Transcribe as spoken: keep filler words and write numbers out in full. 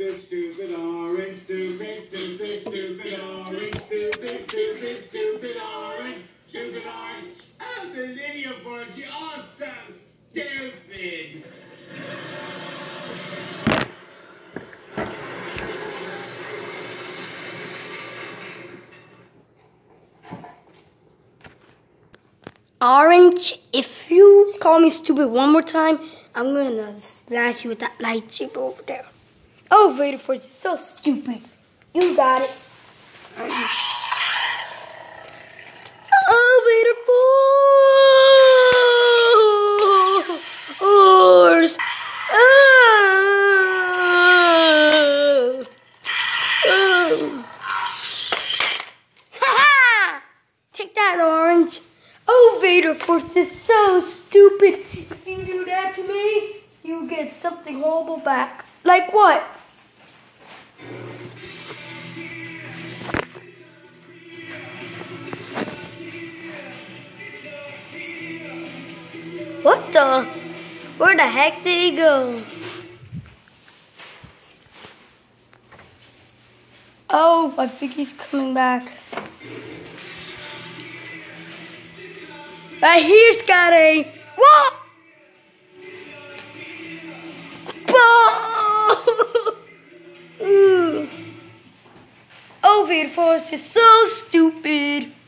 stupid, stupid orange, stupid, stupid, stupid orange, stupid, stupid, stupid orange, stupid orange. Oh, the linear board, you're all so stupid. Orange, if you call me stupid one more time, I'm gonna slash you with that lightsaber over there. Oh, Vader Force is so stupid. You got it. Oh, Vader Force. Oh. Oh. Ha ha! Take that, Orange. Oh, Vader Force is so stupid. If you do that to me, you get something horrible back. Like what? What the? Where the heck did he go? Oh, I think he's coming back. Right here, Scotty. What? Oh, Vader Force is so stupid.